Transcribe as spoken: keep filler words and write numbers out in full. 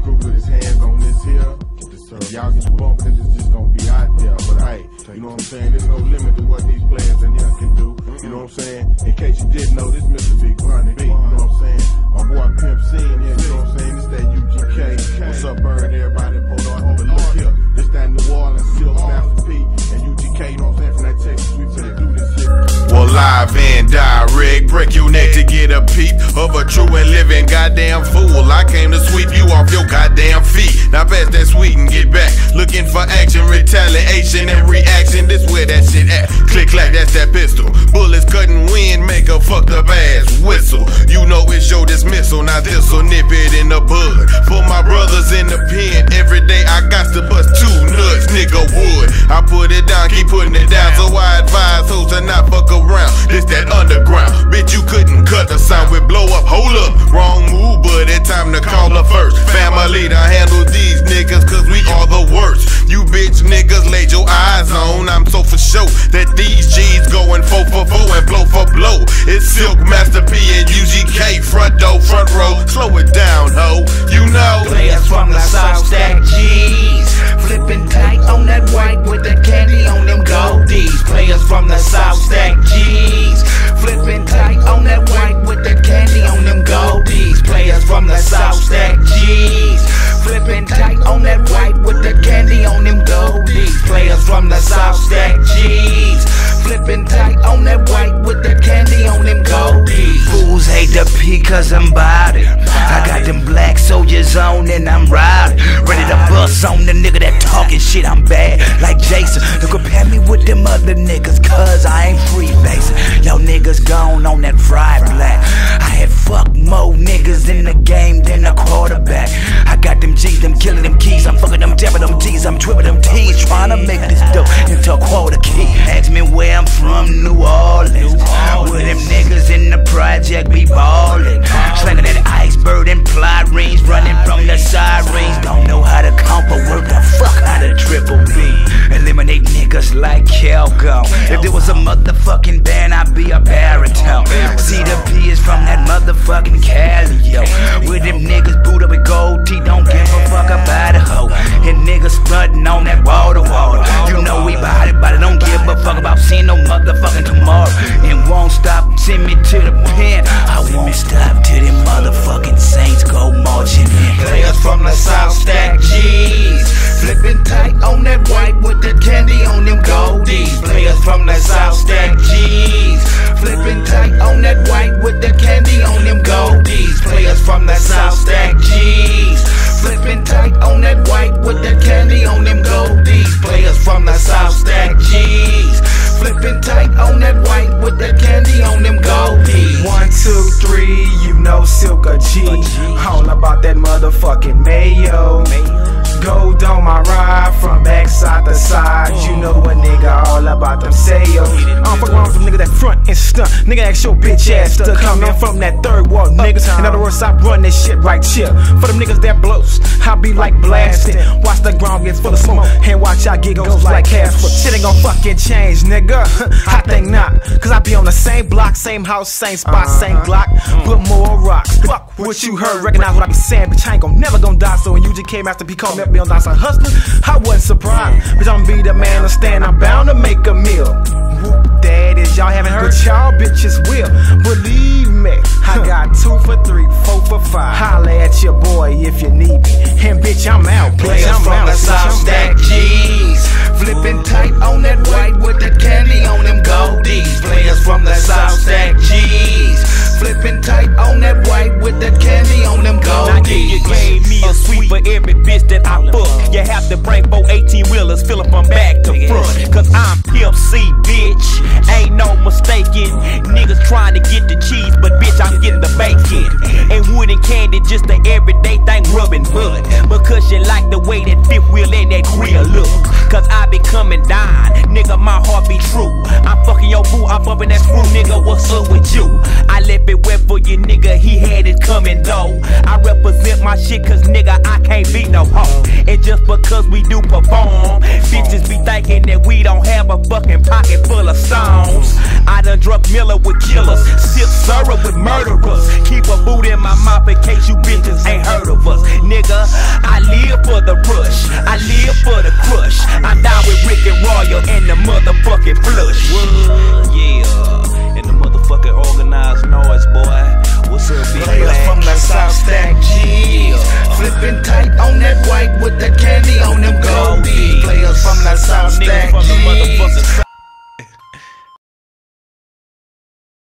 crew with his hands on this here. If y'all get bumped, then it's just gonna be out there. But hey, you know what I'm saying? There's no limit to what these players in here can do. You know what I'm saying? In case you didn't know, this Mister Big Chronic, you know what I'm saying? My boy Pimp C in here, you know what I'm saying? It's that U G K. What's up, Bird? Everybody, hold on. But look here, this that New Orleans Silk, Master P, and U G K, you know what I'm saying? From that Texas, we finna do this shit. Well, live and direct, break your neck to get a peep of a true and living goddamn fool. I came to sweep you off your goddamn feet. Now pass that sweet and get back. Looking for action, retaliation, and reaction. This where that shit at. Click clack, that's that pistol. Bullets cutting wind, make a fucked up ass whistle. You know it's your dismissal. Now this'll nip it in the bud. For my brothers in the pen, every day I got to bust two nuts, nigga wood. I put it down, keep putting it down. So I advise hoes to not fuck around. This that underground. Bitch, you couldn't cut the sound with blow up. Hold up, wrong move, but it's time to call her first. Family to handle these niggas, cause we are the worst. You bitch niggas laid your eyes on. I'm so for sure that these G's going four for four and blow for blow. It's Silk, Master P, and U G K. Front door, front row. Slow it down, ho. You know. Players from the South Stack G's. Flipping tight on that white with the candy on them goldies. Players from the South Stack G's. Flipping tight on that white with the candy on them goldies. Players from the South Stack G's. Flipping tight on that white with the candy on them goldies. Players from the South Stack G's. Flipping tight on that white with the candy on them goldies. Fools hate the P cause I'm bout it. I got them black soldiers on and I'm riding. Ready to bust on the nigga that talking shit, I'm bad like Jason. Don't compare me with them other niggas cause I ain't free facing. Y'all niggas gone on that fried black. I had fuck more niggas in the game than a quarterback. I got them G's, them killing them keys. I'm fucking them jabbing them T's. I'm tripping them T's. Trying to make this dope into a quarter key. Ask me where I'm from, New Orleans. Where them niggas in the project be ballin'. Slanging that iceberg and plot rings. Running from the sirens. Don't know how to count but work the fuck out of triple B. Eliminate niggas like Calgon. If there was a motherfucking band, I'd be a baritone. C the P is from that motherfucking Cali, yo. With them niggas boot up with gold teeth, don't give a fuck about a hoe. And niggas stuntin' on that water water. You know we bout it, but I don't give a fuck about seeing no motherfucking tomorrow. And won't stop, send me to the pen. I won't stop till them motherfucking Saints go marching in. Players from the South Stack G's. Flipping tight on that white with the candy on them goldies. Players from the South Stack G's. Flipping tight on that white with the candy on them goldies. Players from the South Stack G's. Flipping tight on that white with the candy on them goldies. Players from the South Stack G's. Flipping tight on that white with the candy on them goldies. One, two, three, you know Silk a G. All about that motherfucking mayo. Gold on my ride from backside to side. You know a nigga all about them sales. I don't fuck around with them nigga that front and stunt. Nigga ask your bitch ass to come in from that third wall niggas. In other words, I run this shit right here. For them niggas that blows, I be like blasting. Watch the ground get full of smoke and watch I get ghosts like Casper. Shit ain't gon' fucking change, nigga. I think not, cause I be on the same block, same house, same spot, same Glock, with more rocks. Fuck what you heard, recognize what I be saying, bitch. I ain't gon' never gon' die. So when U G K Master P called me up, be on Dawson Hustler, I wasn't surprised. Bitch, I'ma be the man to stand, I'm bound to make a meal. Whoop, that is y'all haven't heard, but y'all bitches will. Believe me, I got two for three, four for five. Holla at your boy if you need me. And bitch, I'm out. Players I'm from out. the South Stack G's. Flipping tight on that white with the candy on them goldies. Players from the South Stack G's. Flipping tight on that white with the candy on them goldies. Now if you gave me a sweep for every bitch that I fuck, you have to bring four eighteen wheelers, fill them from back to front. Cause I'm Pimp C, bitch. Ain't no mistaking. Niggas trying to get the cheese, but bitch, I'm getting the bacon. And wood and candy, just the everyday thing, rubbing bud. Because you like the way that fifth wheel and that grill look. Cause I be coming down, nigga, my heart be true. I'm fucking your boo, I'm bumping that screw, nigga, what's up with you? I left it wet for you, nigga, he had it coming though. I represent my shit cause nigga, I can't be no hoe. And just because we do perform. Bitches be thinking that we don't have a fucking pocket full of stones. I done drunk Miller with killers, sip syrup with murderers. Keep a boot in my mouth in case you bitches ain't heard of us. Nigga, I live for the rush, I live for the crush,